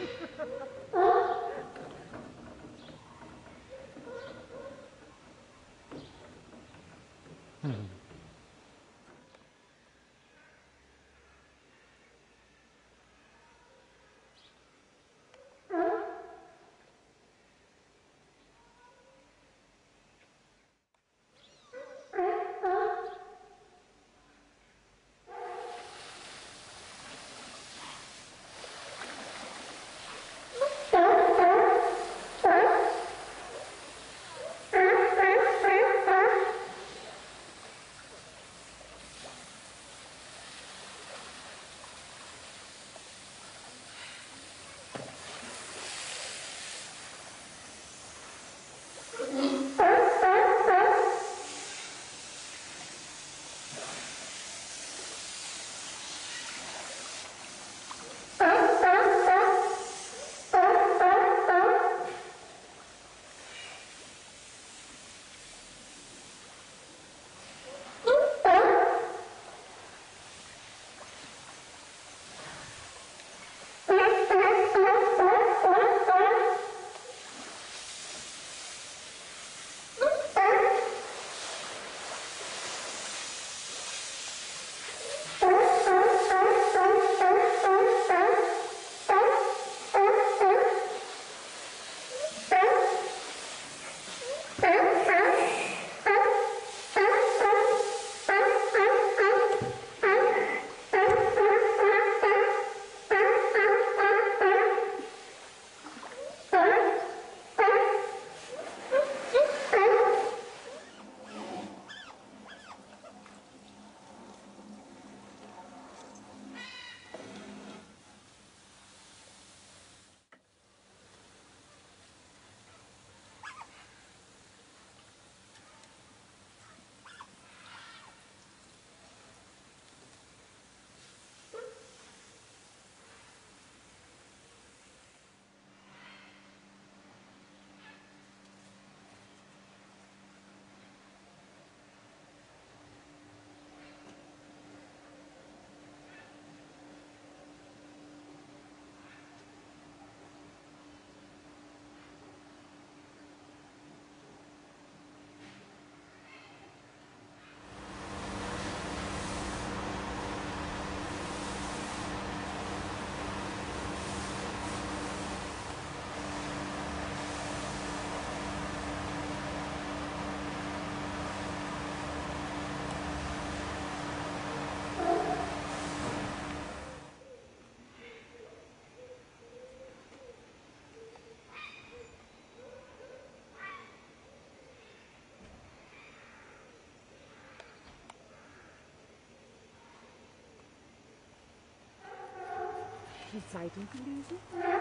Die Zeitung gelesen?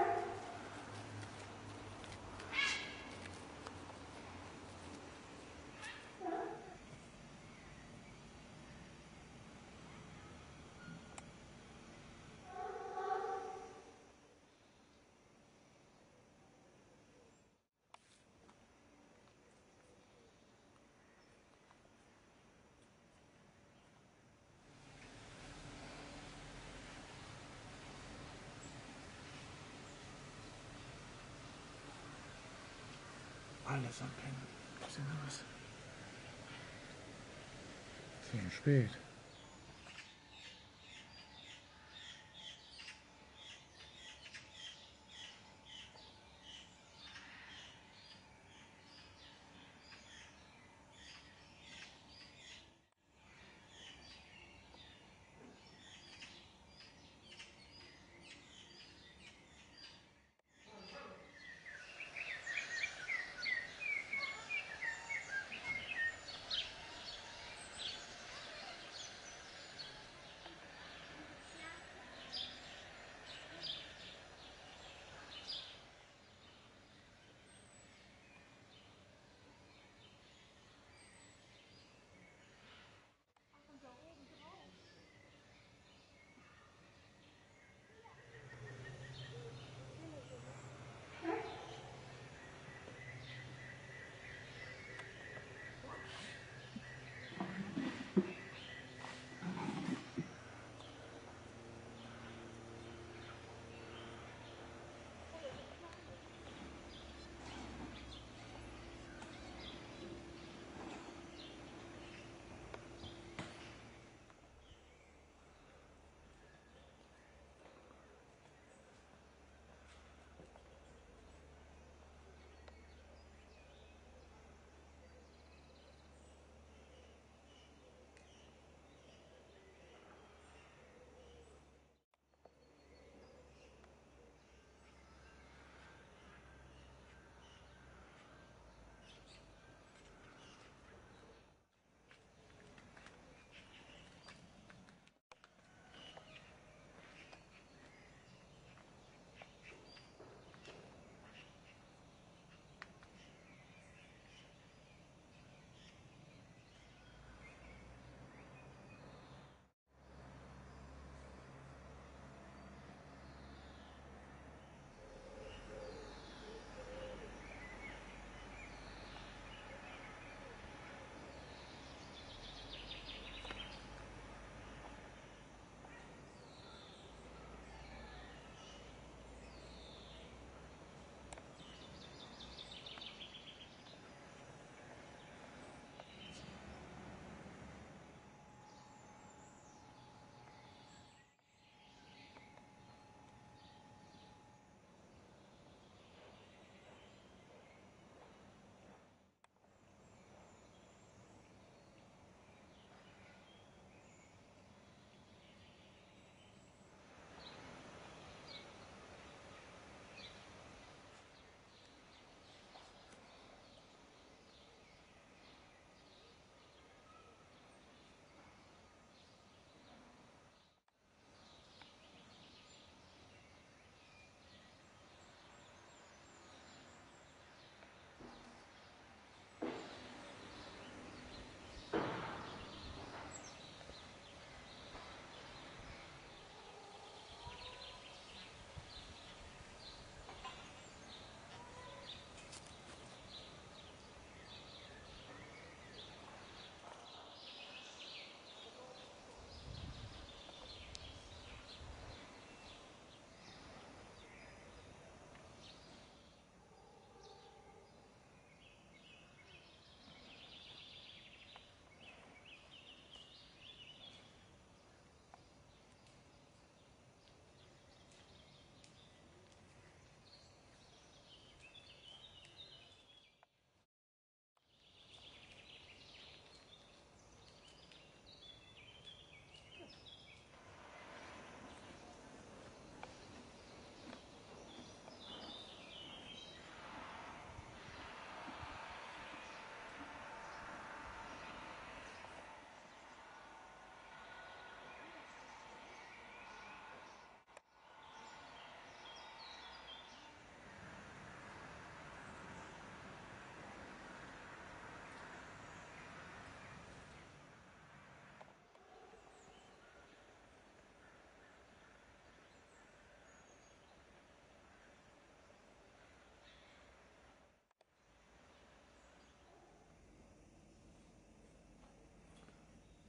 Alles am Pennen. Was ist denn los? Es ist schon spät.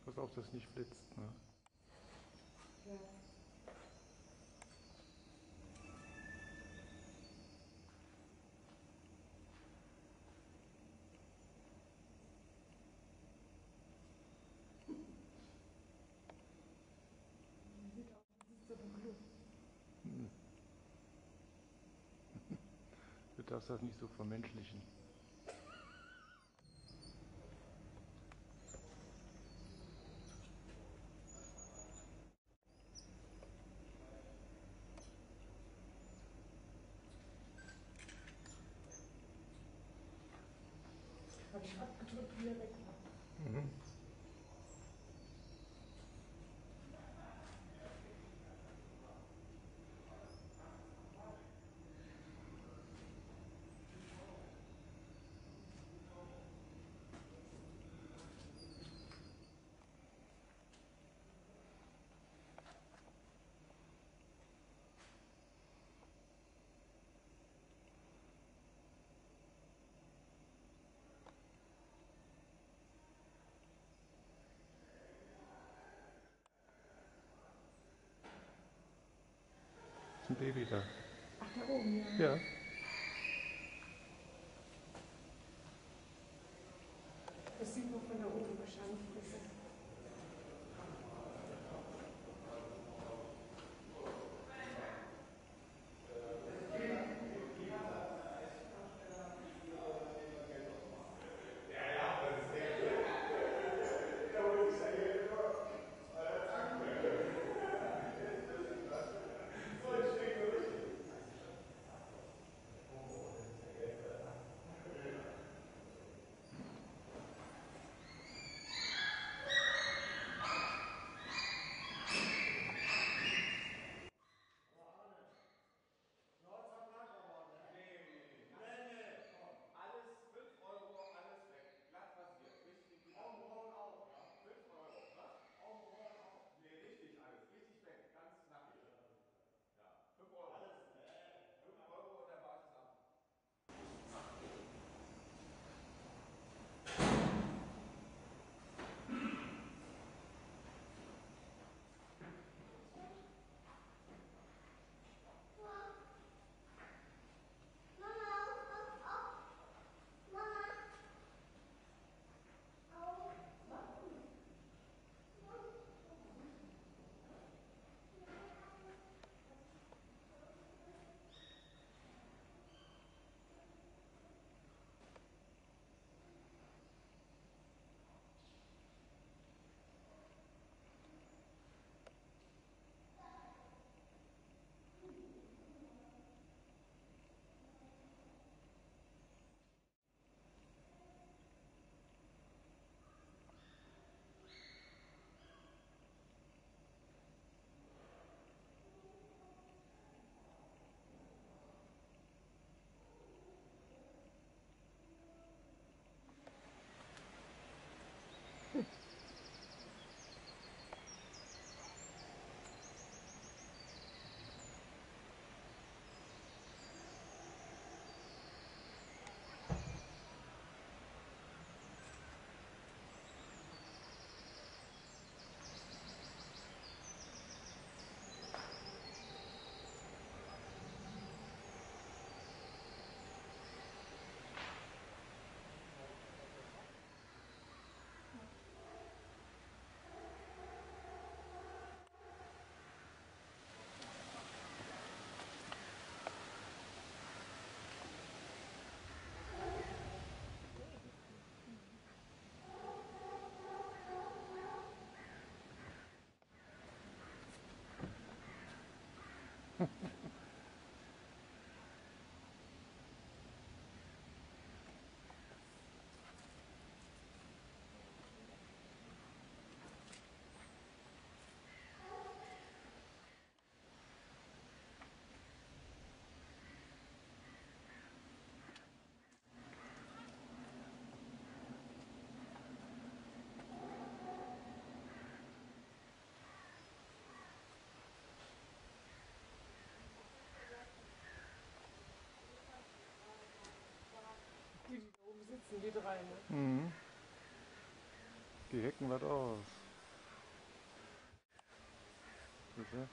Pass auf, dass es nicht blitzt. Ne? Ja. Sieht aus, das ist so ein Club. Du darfst das nicht so vermenschlichen. Habe ich abgedrückt, wieder weg war. Mhm. Ist ein Baby da. Ach, da oben, ja. Ja. Das sieht man von da oben wahrscheinlich besser. Alles 5 Euro, alles weg. Glatt rasiert. Richtig glatt. Augenbrauen auch, ja? 5 Euro. Was? Augenbrauen auch. Nee, richtig alles. Richtig weg. Ganz nackig. Ja, 5 Euro. Alles, 5 Euro und der Bart ist ab. Die da oben sitzen, die drei, ne? Mhm. Die hecken was aus. Siehst du?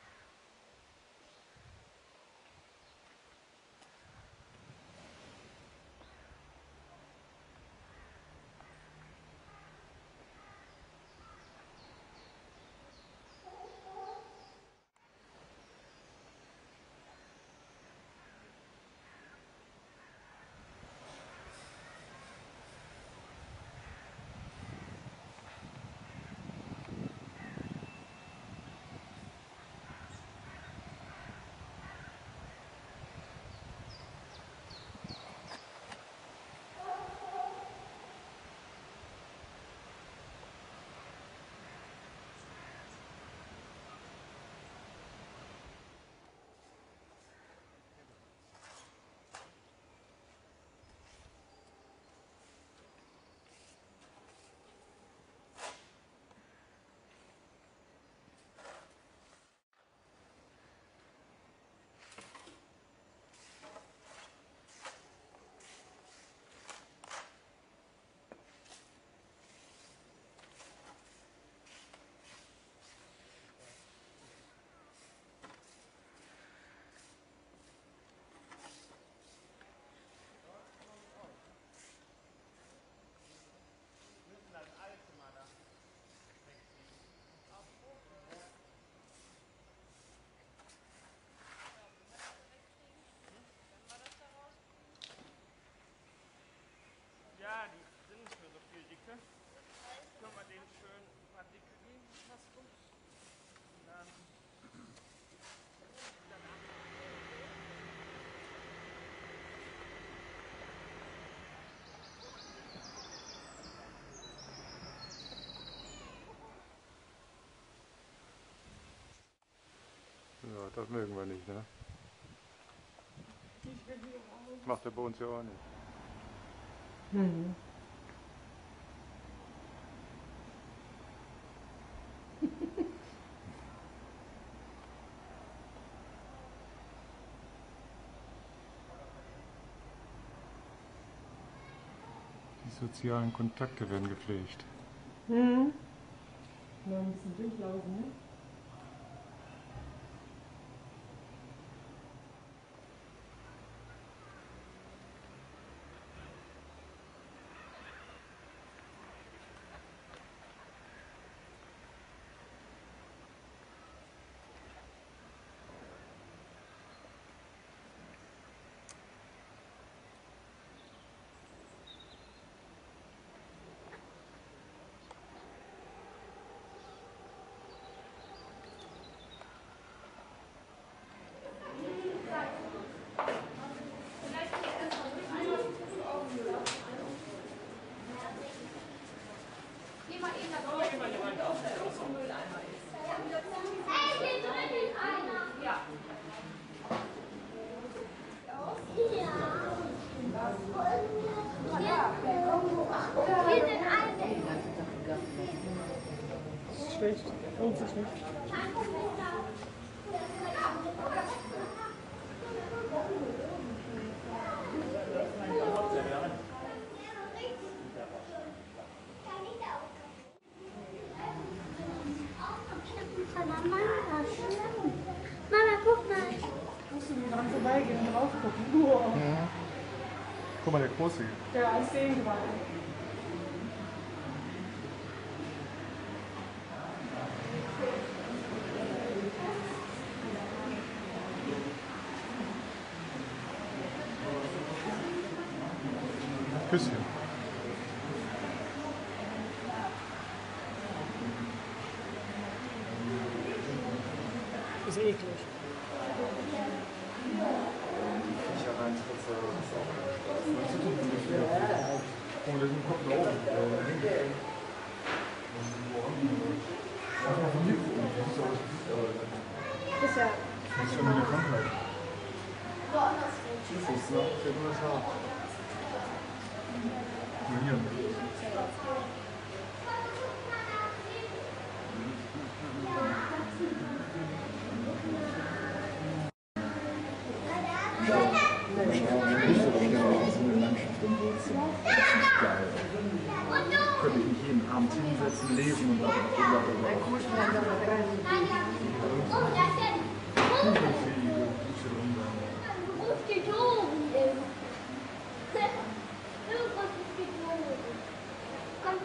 Ja, die sind nicht mehr so viel dicke. Können wir denen schön ein paar dicke geben, fast gut. Und dann Ja, das mögen wir nicht, ne? Ich will hier raus. Macht er bei uns ja auch nicht. Mhm. Die sozialen Kontakte werden gepflegt. Mhm. Mal ein bisschen durchlaufen, ne? Schlecht. Lohnt sich nicht. Mama, guck mal. Musst du nur dran vorbeigehen und drauf gucken. Wow. Ja. Guck mal, der Große. Ja, ich sehe ihn gerade. Küsschen. Ist eklig. Oh, der ist im Kopf da oben. Ist ja. Das ist schon eine Krankheit. Typhus, ne? Der nur das Haar. Nur hier. Könnte ich mich jeden Abend hinsetzen, lesen und dann Oh, da ist ja ein Vogel. Ruf die Toben. Irgendwas ist geflogen. Komm,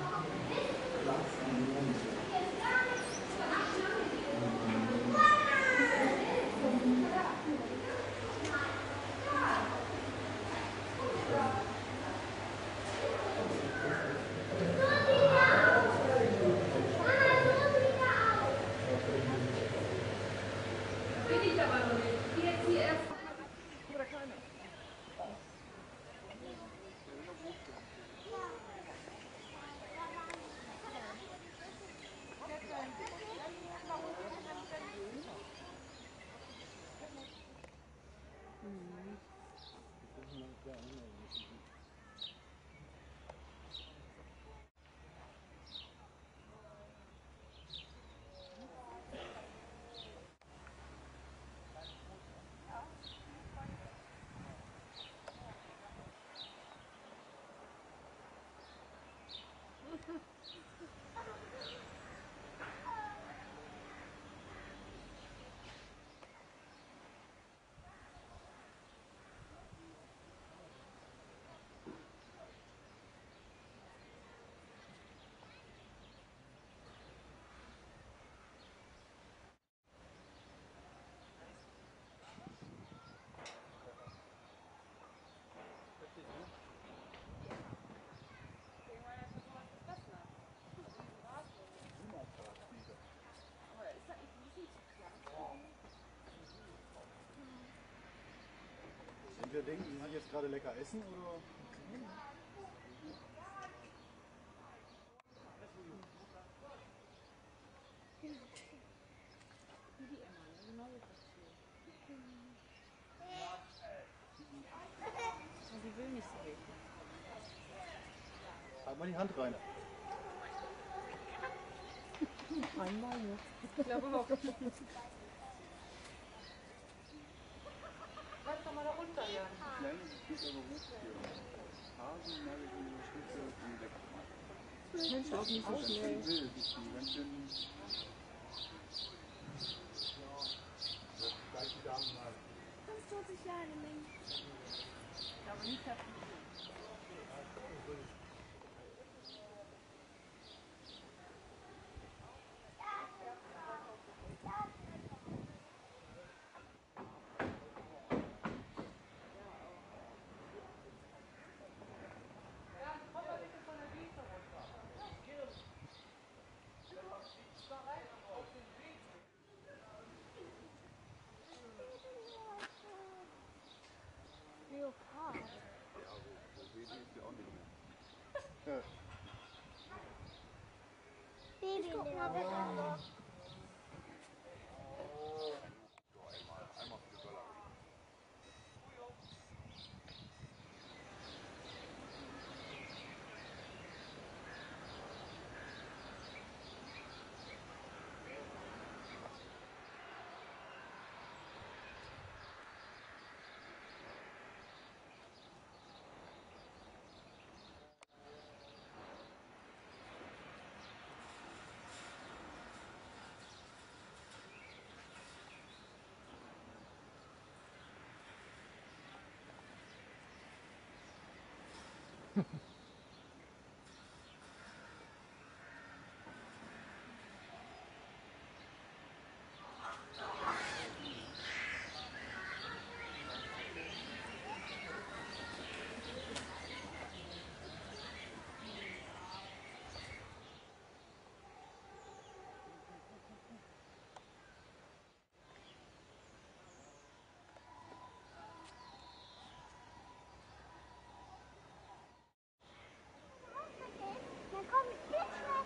Und wir denken, Sie sind jetzt gerade lecker essen oder? Sie will nicht so richtig. Halt mal die Hand rein. Einmal jetzt. Ich glaube auch. Bleib doch mal da runter, Jan. Kleines Stück aber hoch hier. Hasen, Nagel in die Spitze und weg. Mensch, auch nicht so schnell. Wild, das ist ein ganz schön. kommst du sich ja eine Menge. Ich glaube nicht, dass sie Leopard. Baby-Leopard. Dann komm ich hier schnell.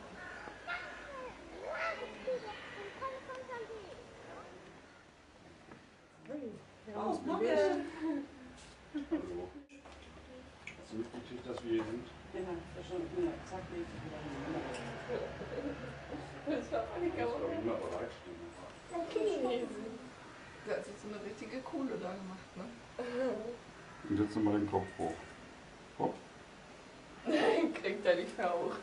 Oh, Mucke! Hallo. Hast du mitgekriegt, dass wir hier sind? Ja, das schon. Ja, zack, nächstes wieder. Das war Annika, Das war oder? immer bereitstehen. Der hat sich so eine richtige Kohle da gemacht, ne? Und jetzt nochmal den Kopf hoch. Hopp. Kriegt er nicht mehr hoch.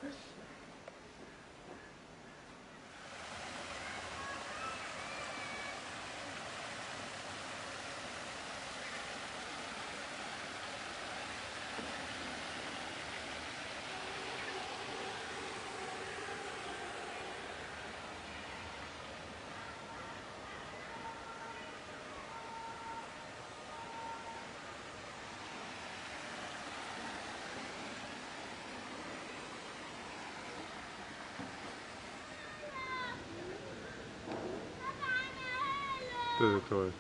Das ist toll.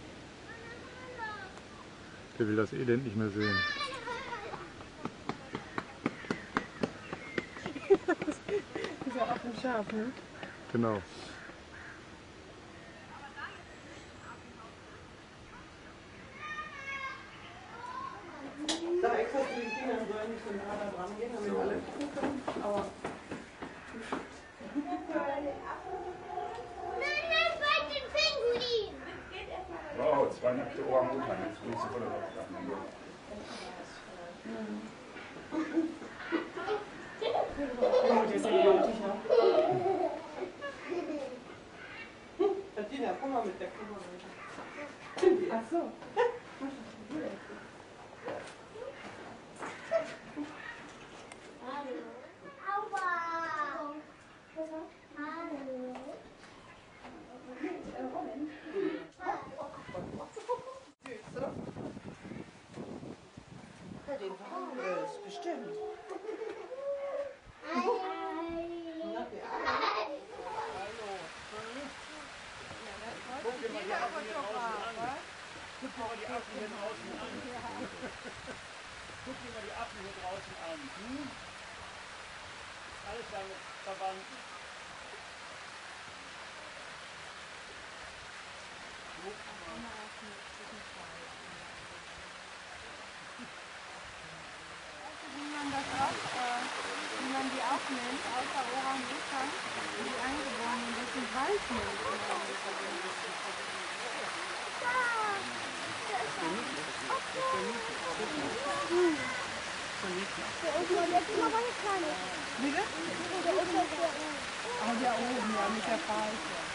Der will das Elend nicht mehr sehen. Dieser Affenschaf, ne? Genau. Da extra für die Kinder sollen nicht so nah da dran gehen, damit alle gucken können. Aber Nein, bei den Pinguin. Wow, 2 nackte Orang-Utan. Jetzt bringst du voll auf Sachen. das ist ja gewaltig, ja. Bettina, komm mal mit der Kamera. Ach so. Aua. Hallo. Ja, den Verhandels, bestimmt. Guck dir mal die Affen hier draußen an. Guck dir mal die Affen hier draußen an. Guck dir mal die Affen hier draußen an. Alles damit verwandt. Wie man die auch nennt, außer Orang-Utan, die Eingeborenen, das sind Waldmenschen. Der Opa, der ist immer ganz klein. Bitte? Der Opa ist der Ah, der oben, ja, mit der Pfeife.